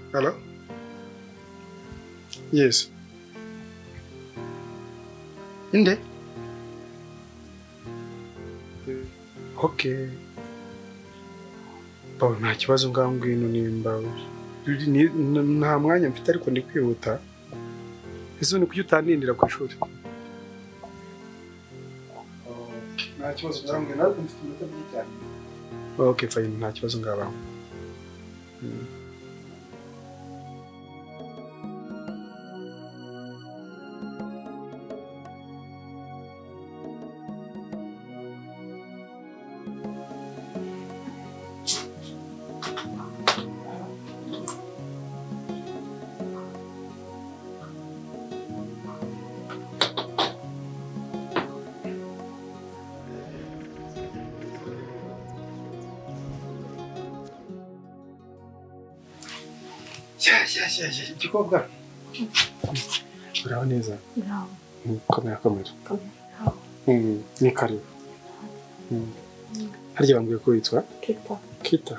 Hello? Yes. Inde? Okay. Paul nta kibazo ngambwino nimba nta mwanya mfite ariko ndi kwihuta. Ese ni kuki utandindira ku ishuri? Nta kibazo ngambwino ariko mfite iminota myinshi cyane. Okay fine nta kibazo ngabaho. Ya, gikobwa. Uraho neza? Uraho. Kamera. Ni karibu. Harya bambwiye ko witwa? Kita.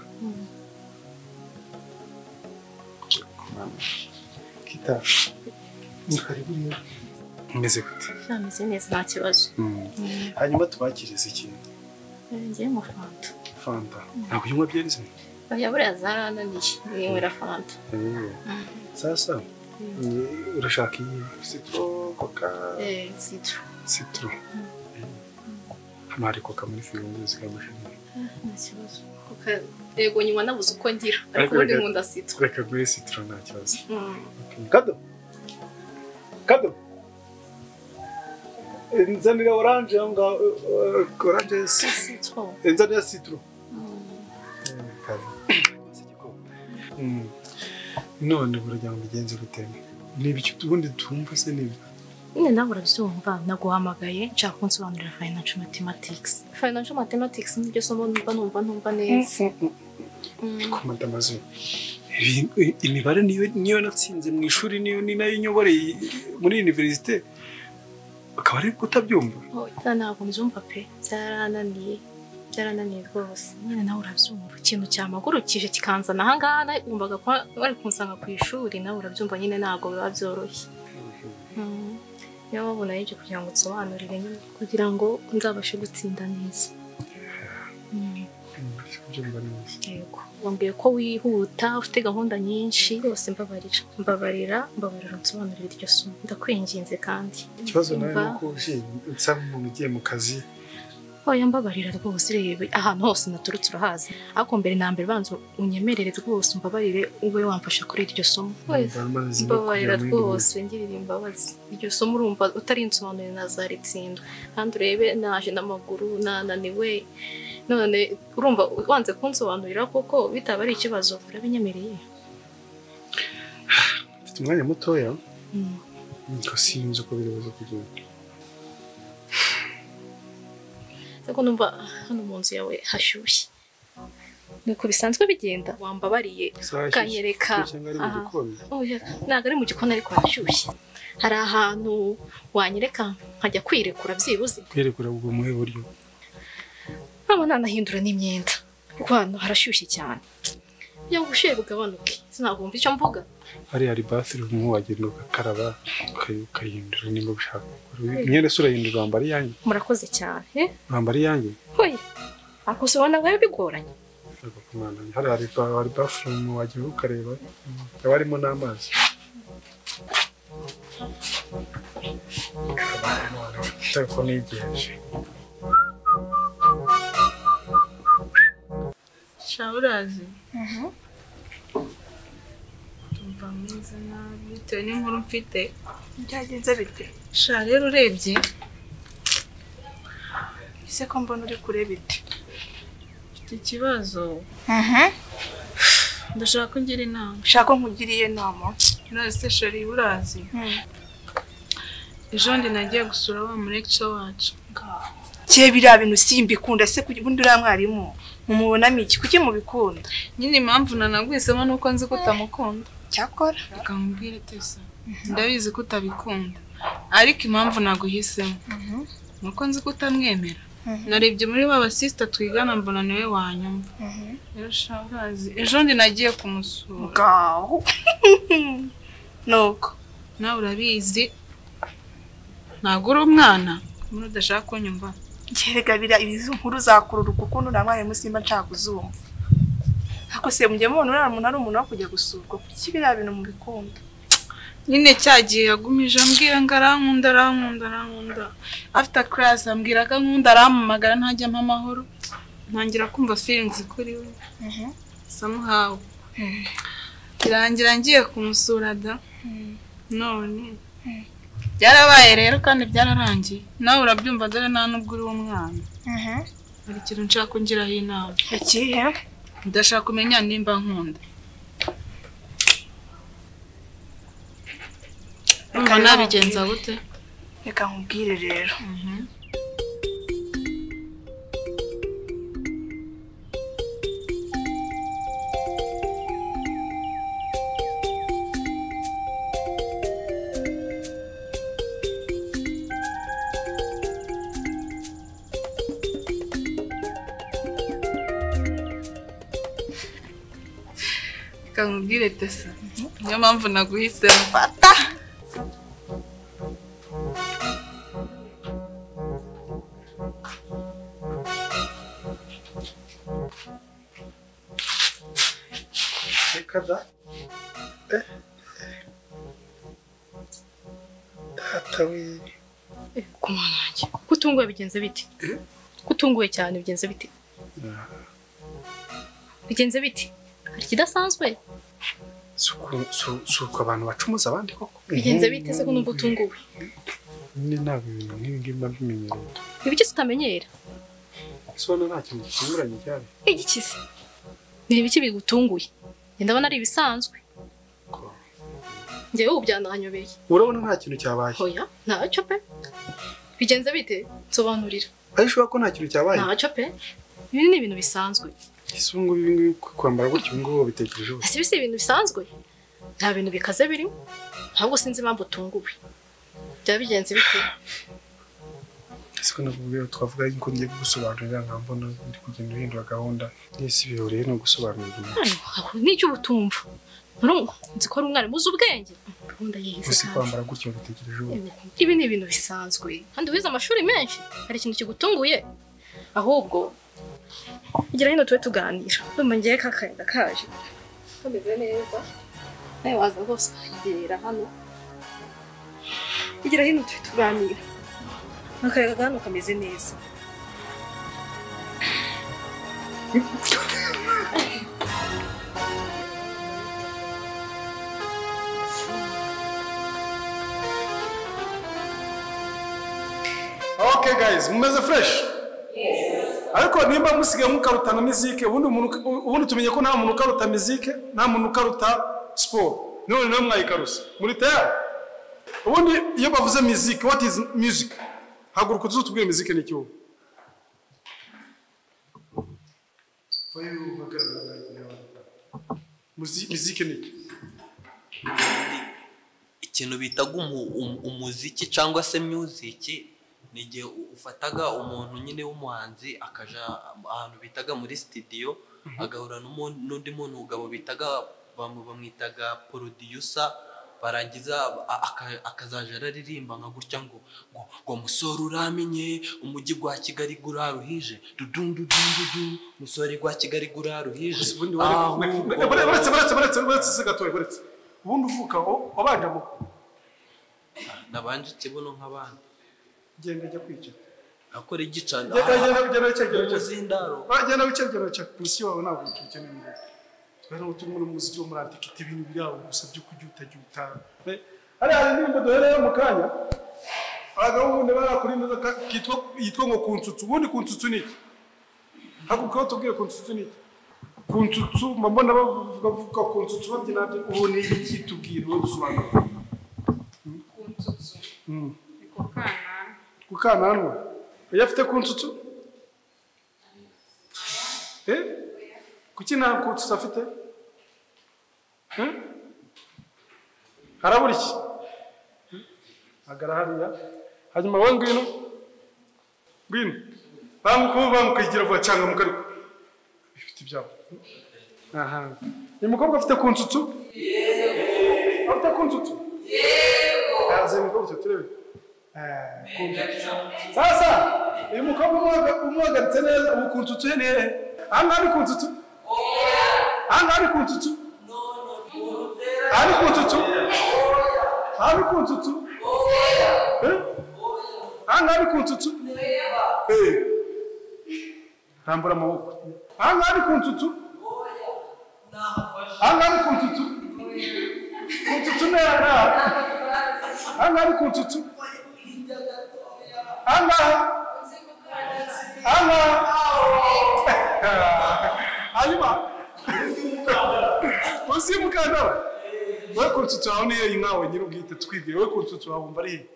Kita. Ni karibu rero. Umeze gute? Nameze neza nta kibazo. Hanyuma tubakiriza ikintu. Ngiye mu Fanta. Fanta. Ntabwo unywa byeri se? Oya buriya zarananiye. Ninywera Fanta. Sasa urashaka iyi citro coca? Citro. Hano hari coca muri firigo zigamashini. Nta kibazo. Coca yego nyuma nabuze uko ngira. Ariko ubundi nkunda citro. Reka gure citro nta kibazo. Kado. Nzanira orange anga orange citro. Nzanira citro. None burya ngo bigenze gutema. Nibiki ubundi tumva se nibi. Nne nawe urabyumva naguhamagaye nshaka kunsobanurira financial mathematics. Financial mathematics nibyo somo numva neza. Komanda amazu. Imibare niyo natsinze mu ishuri niyo ni nayo nyoboreye muri university. Akaba ari kutabyumva. Ntabwo mbyumva pe. Byarananiye rwose. Nyine nawe urabyumva ikintu cyamagurukije kikanzana aha ngaha wumvaga ko bari kunsanga ku ishuri nawe urabyumva nyine ntabwo biba byoroshye. Niyo wabona y'ibyo kugira ngo nsobanurire nyine kugira ngo nzabashe gutsinda neza. Yego wambwiye ko wihuta ufite gahunda nyinshi rwose mbabarira nsobanurire iryo somo ndakwinginze kandi. Ikibazo nawe nuko nsaba umuntu ugiye mu kazi. Oya mbabarira rwose rebe ahantu hose naturutse urahazi ariko mbere na mbere banzo unyemerere rwose mbabarire ube wamfasha kuri iryo somo. Mbabarira rwose ngirira imbabazi iryo somo urumva utarinsobanurira nazaritsindwa kandi urebe naje n'amaguru nananiwe none urumva wanze kunsobanurira koko bitaba ari ikibazo urabinyemereye. Mfite umwanya mutoya ko sinzi uko birebuze kugenda. Sako numva hano mu nzu yawe hashyushye. Nuko bisanzwe bigenda wambabariye kanyereka. Oya ntago ari mu gikoni ariko hashyushye. Hari ahantu wanyereka nkajya kwirekura byibuze. Kwirekura ubwo muhe buryo. Abana nahindura n'imyenda. Kuko hano harashyushye cyane. Yo gushyuye bugabanuke. Sinagomba icyo mvuga. Hari bathroom wagenda ugakaraba ukayihindura nimba ushaka. Imyenda sura yindura wambara yanjye. Murakoze cyane. Wambara yanjye? Hoya. Ako se wana gayo bigoranye. Hari bathroom wagenda ukareba. Abarimo n'amazi. Telefone yigeje. Shaurazi. Tumva mwiza nabi bitewe n'inkuru mfite. Byagenze bite? Sha rero urebye. Ise ko mbona uri kureba ite? Ikibazo. Ndashaka kugira inama. Shaka nkugiriye inama. Nase shari urazi. Ejo ndi nagiye gusura wa mu lecture wacu. Cye bira bintu simbikunda se kubundi ura mwarimu. Mumubonamo iki kuki mubikunda? Nyine impamvu nanagwisemo nuko nzi ko utamukunda. Cyakora akamubwira tesa. Ndabizi ko utabikunda. Ariko impamvu naguhisemo. Nuko nzi ko utamwemera. narebye muri ba sister twigana mbona niwe wanyumva rero shakazi ejo ndi nagiye kumusura ngaho nuko nawe urabizi ntabwo uri umwana muri udashaka kunyumva Gerega ibizo nkuru zakururuka ukuntu namwaye musimba nshaka kuzumva ako se mujye mubona uriya muntu ari umuntu wo kujya gusurwa kuki biriya bintu mu bikunda nyine cyagiye yagumije ambwira ngo arankunda after class ambwira ko nkunda arampamagara ntajya mpa amahoro ntangira kumva feelings kuri we somehow birangira ngiye kumusura da none byarabaye rero kandi byararangiye nawe urabyumva dore nta nubwo uri umwana hari ikintu nshaka kongeraho inama ikihe ndashaka kumenya nimba nkunda umva nabigenza gute reka nkubwire rero Kamubwire tesa niyo mpamvu naguhise mfata kada datawe kumana wanjye kutunguye bigenze biti kutunguye cyane bigenze biti bigenze biti hari kidasanzwe suko abantu bacumuza abandi koko bigenze bite se ko numva utunguwe ni ntabwo ibintu nk'ibi mbimenyereye ibiki utamenyera sibona nta kintu gitunguranye cyane igikize ni ibiki bigutunguye ndabona ari ibisanzwe njyewe ubyandanyobeye urabona nta kintu cyabaye hoya ntacyo pe bigenze bite nsobanurira ayishobora ko nta kintu cyabaye ntacyo pe ibi ni ibintu bisanzwe isungu ibingibi kwambara gutyo ngo bitekereje ese bisi ibintu bisanzwe nta bintu bikaze birimo ntabwo sinzi impamvu utunguwe byaba bigenze bite siko nakubwiye twavuga ko ngiye gusobanurira nka mbona ndi kugenda uhindura gahunda n'isi bihuriye no gusobanurira n'icyo ubutumva nzi ko ari umwarimu uzi ubwenge gahunda yize uzi kwambara gutyo bitekereje ibi ni ibintu bisanzwe kandi wize amashuri menshi hari ikintu kigutunguye ahubwo igira hino tube tuganira ndumva ngiye kakayenda kaje kameze neza nawe waza rwose ukagera hano igira hino tube tuganira akayaga hano kameze neza Okay guys, mumeze fresh? Yes. Ariko nimba musigaye mukarutana muzike ubundi tumenye ko nta muntu ukaruta muzike nta muntu ukaruta sport none nawe mwayikarusa muri tayari ubundi iyo bavuze muzike what is music haguruka tuzutubwire muzike ni cyo muzike ni ikintu bitaga umuziki cyangwa se music nigihe ufataga umuntu nyine w'umuhanzi akaja ahantu bitaga muri studio agahura n'undi muntu ugabo bitaga bamwitaga producer barangiza akazaje aririmba nka gutya ngo musore uramenye umujyi gwa Kigali guraruhije dudundudundu musore gwa Kigali guraruhije baretse gatoye baretse ubundi uvuka wabanje mu nabanje kibuno nk'abandi genda jya kwicara akora igicana genda zindaro bagenda bicegera cya polisi wawe ntabwo ukeneye twari turimo n'umuziki wo muri antikite ibintu birawo gusabye kujyutajuta hari n'ibintu duhereye mu kanya abagabo ubundi barakurinda yitwa ngo kunsutsu ubundi kunsutsu ni iki hakuko tubwiye kunsutsu ni iki kunsutsu mbona bavuga kunsutsu babyina ubu ni iki tubwire wowe dusobanura kunsutsu kukananwa yafite kunsutsu kuki nta kunsutsu afite harabura iki agara hariya hanyuma wowe ngwino bamukagira vuba cyangwa mukariko bifite ibyabo. Aha, ni mukobwa afite kunsutsu? Yego. Afite kunsutsu? Yego. Aze mukobwa turebe. Sasa uyu mukobwa umwagaritse neza ubu kunsutsu he hehe? Angari kunsutsu? Oya. Angari kunsutsu? No. Ari kunsutsu? Ari kunsutsu? Oya. Angari kunsutsu? Oya. Rambura amaboko. Angari kunsutsu? Oya. Angari kunsutsu? Kunsutsu nera. Angari kunsutsu? Anga. Ayuma. Usimukana. Wewe kunsutsu aho niyo inkawe nyiri ubwite twibwire wewe kunsutsu aho umva ari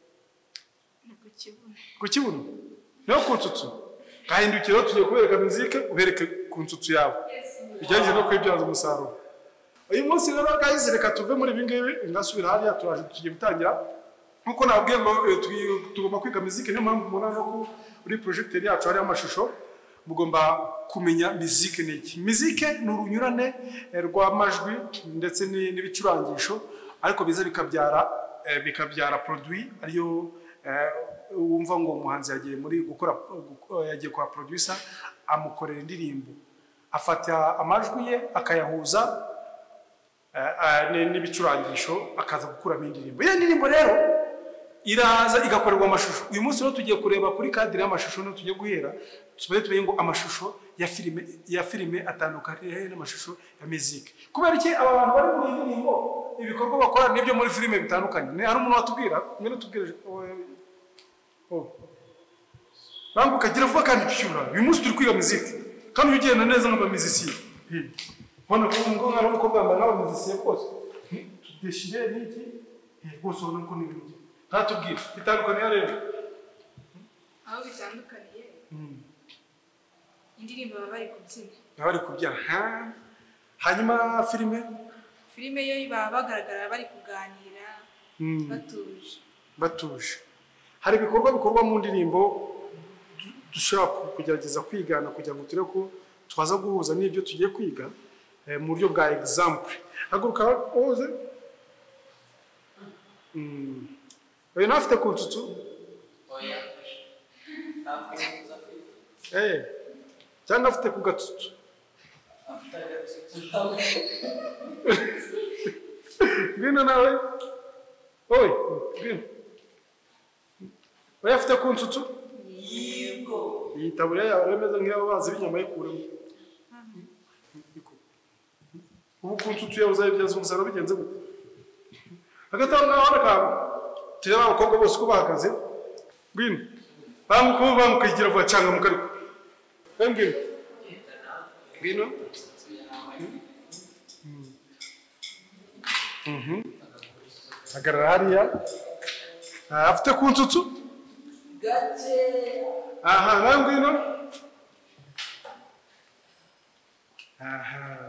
ku kibuno. Niyo kunsutsu. Kahindukira tugiye kubereka muzike ubereke kunsutsu yawe. Bijyanye no kwibyaza umusaruro. Uyu munsi rero guys reka tuve muri bingibi ngasubira hariya turaje tugiye gutangira. Nkuko nabwiye ngo tugomba kwiga muzike niyo mpamvu mubona no kuri projecteur yacu hari amashusho mugomba kumenya muzike niki. Muzike ni urunyurane rw'amajwi ndetse n'ibicurangisho ariko biza bikabyara produit ariyo wumva ngo umuhanzi yagiye muri gukora yagiye kwa producer amukorera indirimbo afata amajwi ye akayahuza n'ibicurangisho akaza gukuramo indirimbo. Iyo ndirimbo rero iraza igakorerwa amashusho. Uyu munsi rero tugiye kureba kuri kadire y'amashusho no tugiye guhera tumenye ngo amashusho ya filime atandukanye n'amashusho ya muzike. Kubera iki aba bantu bari muri indirimbo ibikorwa bakora nibyo muri filime bitandukanye. Hari umuntu watubwira mwene tubwire bangu kagira vuba kandi cyura. Uyu munsi turi kwiga muzike kandi ugenda neza nk'abamuzisiye. Hano ko ngo ngaro ko bamba n'abamuzisiye kose. Tudeshire niki? Rwose ubona ko ni ibintu. Ntatubwire bitandukanye rero. Aho bitandukaniye. Indirimbo bari kubyina. Bari kubyina. Hanyuma filime yo baba bagaragara bari kuganira batuje. Hari ibikorwa bikorwa mu ndirimbo dushaka kugerageza kwigana kugira ngo turebe ko twaza guhuza n'ibyo tugiye kwiga mu buryo bwa example. Haguruka oze. Oya nafite kunsutsu? Oya. Cyangwa afite ku gatutsu? Afite gatutsu. Ngwino nawe. Oye, ngwino. Oya afite kunsutsu? Yego. Iyi taburiya yawe remeza nk'aho bazi binyama yikuremo. Ubu kunsutsu yawe uzayibyaza umusaruro bigenze gute? Agataho nawe arakawe. Tira abakobwa bose ko bahagaze. Ngwino. Bamukagira vuba cyangwa mukariko. Ngwino. Ngwino. Agarara hariya. Afite kunsutsu? Gace. Aha, ngwino. Aha.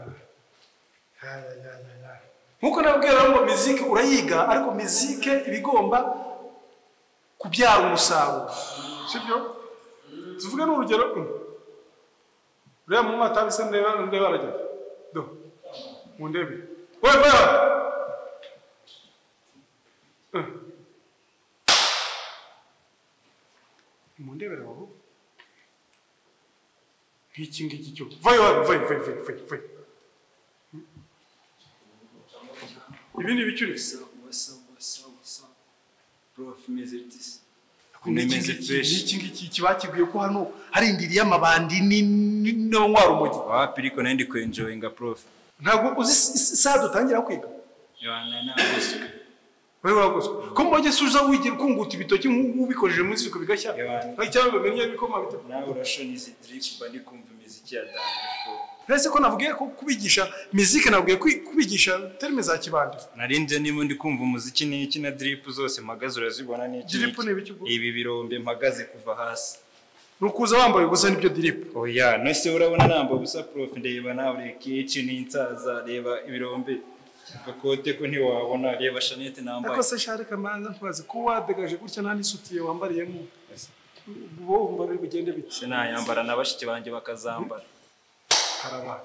Nkuko nabwira ngo muzike urayiga ariko muzike ibigomba kubyara umusaruro. Sibyo? Tuvuge n'urugero. Uriya mu mata bise ndeba arajya. Do. Mu ndebe. Wewe. Mu ndebe rero. Iki ngiki cyo. Vai. Ibindi bicurisa. Prof Mezertis. Kunemeze fresh. Iki ngiki kibakiguye ko hano hari indiri y'amabandi no ntwara umugi. Wapi ariko nandi ko enjoyinga prof. Ntabwo uzi saa dutangira kwiga. Yohana nabuswe. Wewe waguswe. Ko mboje suza wigira kunguta ibitoki nk'ubikojeje munsi biko bigashya. Cyangwa bamenye bikoma bite. Nawe urashonize drip bandi kumva imiziki ya dandifo. Ese ko navugiye ko kubigisha muzike navugiye kubigisha terme za kibandi. Narinze nimo ndi kumva umuziki n'iki na drip zose mpagaze urazibona n'iki. Drip ni biki? Ibi birombe mpagaze kuva hasi. Nukuza wambaye gusa nibyo drip. Oya, no se urabona nambaye gusa prof ndeba nawe kici n'insaza reba ibirombe. Gakote ko ntiwabona reba Chanette nambaye. Ako se share kamanza ntwaze ko wadegaje gutya nta nisutiye wambariyemo. Bo bari bugende bite? sinayambara na bashiki banjye bakazambara. Karaba.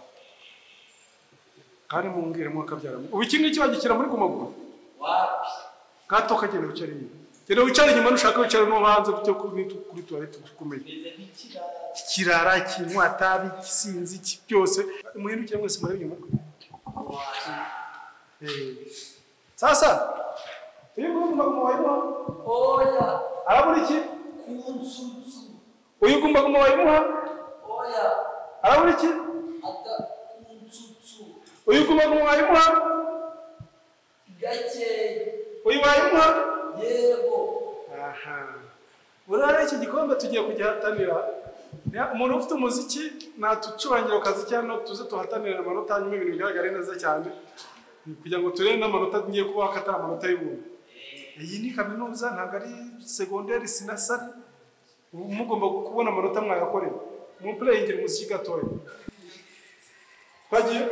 Kari mumbwire mwakabyara. Ubu iki ngiki bagikira muri Gumaguma? wapi Gato kagenda wicare inyuma. Rero wicare inyuma nushaka wicare no hanze byo kuri toilette tukumenya. Kirara kinwa tabi kisinzi cyose muhindukire mwese muri inyuma. Sasa uyu Gumaguma wayimuha? oya Arabura iki? kunsutsu Uyu Gumaguma wayimuha? oya Arabura iki? ata kunsutsu Uyu Gumaguma wayimuha? gake Uyu wayimuha? yego Aha. Urare iki gikombe tugiye kugihatanira. Umuntu ufite umuziki natucurangira akazi cyane tuze tuhatanira amanota nyuma ibintu bigaragara neza cyane. Kugira ngo turebe n'amanota ngiye kuba akatara amanota y'ubuntu. Iyi ni kaminuza ntabwo ari secondaire sinasari. Mugomba kubona amanota mwagakorera. Mu playing umuziki gatoya. Twagiye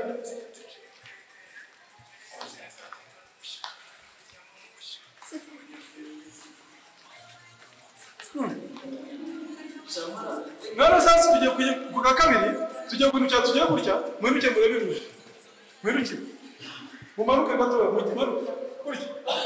None sasa tugiye kuga kabiri tugiye kuntucya tugiye kurya mwiruke murebe bimwe mwiruke mumanuke gatoya mumanuke kurya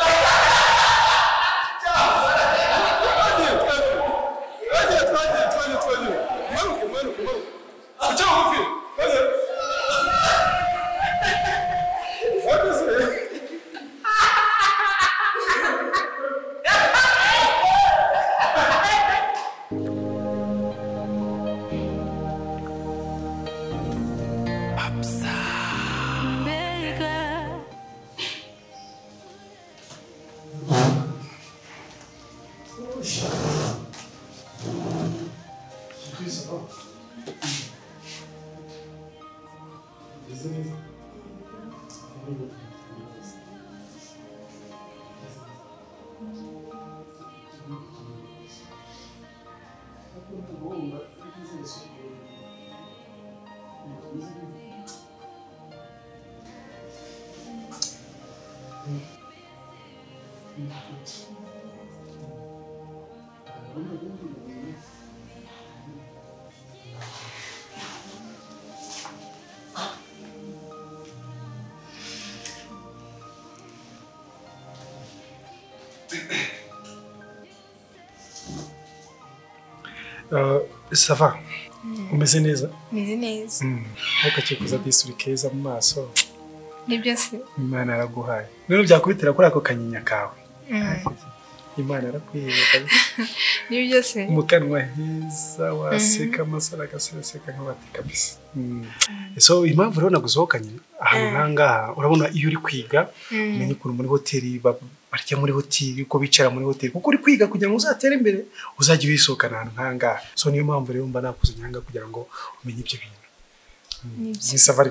Ça va. Umeze neza? Meze neza. Ukakikuza disuri keza mu maso. Nibyo se. Imana yaraguhaye. None byakubitira kuri ako kanyinya kawe. Imana yarakwiye kabisa. Nibyo se. Mu kanwa heza waseka amasara agaseseka nk'abati kabisa. So impamvu rero nagusohokanye ahantu nkangaha urabona iyo uri kwiga umenye ukuntu muri hoteli barya muri hoteli uko bicara muri hoteli kuko uri kwiga kugira ngo uzatere imbere uzajye wisohokana ahantu nkangaha. So niyo mpamvu rero mba nakuzanye hanga kugira ngo umenye ibyo bintu. Ni safari.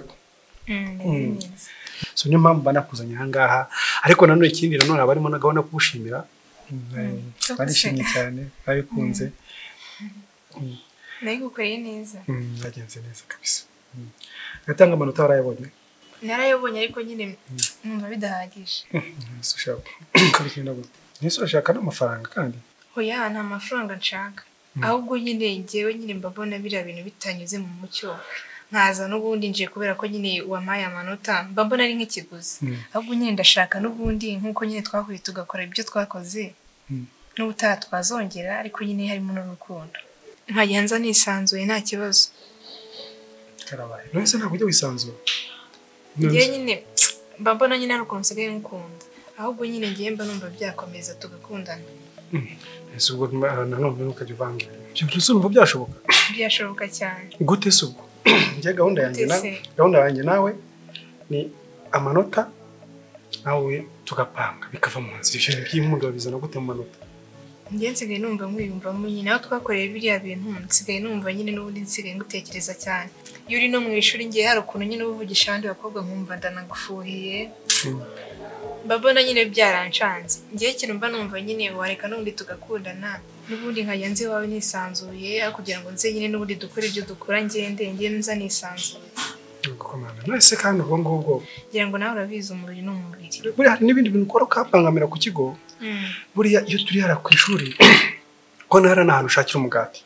So niyo mpamvu mba nakuzanye ahangaha ariko nanone ikindi nanone abarimo na gahunda kugushimira. Barishimye cyane babikunze. Nayigukoreye neza. Bagenze neza kabisa. Gatanga amanota warayabonye. Narayabonye ariko nyine numva bidahagije. Ushaka kubikina gute? Nese urashaka n'amafaranga kandi? Oya nta mafaranga nshaka. Ahubwo nyine ngewe nyine mbabona biriya bintu bitanyuze mu mucyo. Nkaza n'ubundi nje kubera ko nyine wamaye amanota mbabona ari nk'ikiguzi. Ahubwo nyine ndashaka n'ubundi nkuko nyine twahuye tugakora ibyo twakoze. N'ubutaha twazongera ariko nyine harimo n'urukundo. Nkagenza nisanzuye nta kibazo. Karabaye. Nese ntabwo ujya wisanzura. Ngiye nyine mbabona nyine ari ukuntu nsigaye nkunda. Ahubwo nyine ngiye mba numva byakomeza tugakundana. Ese ubwo nanone ukajya uvanga ibyo byose urumva byashoboka? Byashoboka cyane. Gute se ubwo? Ngiye gahunda yanjye nawe ni amanota nawe tugapanga bikava mu nzira ibyo by'impundu bizana gute mu manota? Ngiye nsigaye numva mwiyumvamo nyine aho twakoreye biriya bintu nsigaye numva nyine n'ubundi nsigaye ngutekereza cyane. Iyo uri no mu ishuri ngiye hari ukuntu nyine uvugisha abandi bakobwa nkumva ndanagufuhiye. Mbabona nyine byaranshanze. Ngiye ikintu mba numva nyine wareka n'ubundi tugakundana. N'ubundi nkajya nzi wawe nisanzuye aho kugira ngo nze nyine n'ubundi dukore ibyo dukora ngende nza nisanzuye. Gukomana. Nese kandi ubwo ngubwo. Ngira ngo nawe urabizi umubiri n'umubiri. Buri hari n'ibindi bintu ukora ukapangamira ku kigo. Buriya iyo turi hara ku ishuri ko ntara n'ahantu ushakira umugati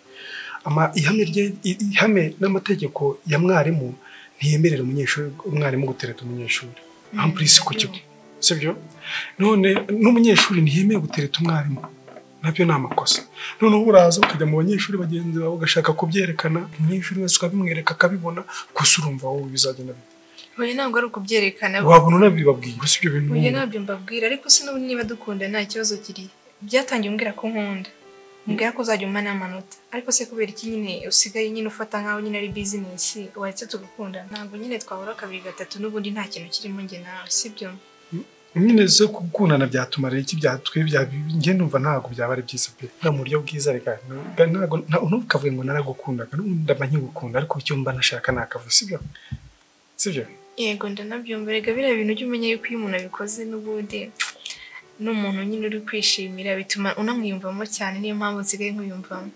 ihame n'amategeko ya mwarimu ntiyemerera umwarimu gutereta umunyeshuri ampulisi ku kigo sibyo none n'umunyeshuri ntiyemewe gutereta umwarimu nabyo ni amakosa noneho uraza ukajya mu banyeshuri bagenzi bawe ugashaka kubyerekana umunyeshuri wese ukabimwereka akabibona gusa urumva wowe bizagenda bite oya ntabwo ari ukubyerekana wabona unabibabwira si ibyo bintu oya ntabyo mbabwira ariko se n'ubu niba dukunda nta kibazo kiri byatangiye umbwira ko nkunda umbwira ko uzajya umpa n'amanota ariko se kubera iki nyine usigaye nyine ufata nkaho nyine ari bizinesi wahise tugakunda ntabwo nyine twahora 2-3 n'ubundi nta kintu kirimo njye nawe sibyo nyine zo gukundana byatumarira iki byatwe njye numva ntabwo byaba ari byiza pe nta mu buryo bwiza reka ntabwo ntukavuye ngo naragukundaga n'ubundi ndaba nkigukunda ariko icyo mba nashaka nakavuye sibyo yego ndanabyumva rega biriya bintu ujye umenya yuko iyo umuntu abikoze n'ubundi n'umuntu nyine uri kwishimira bituma unamwiyumvamo cyane niyo mpamvu nsigaye nkuyumvamo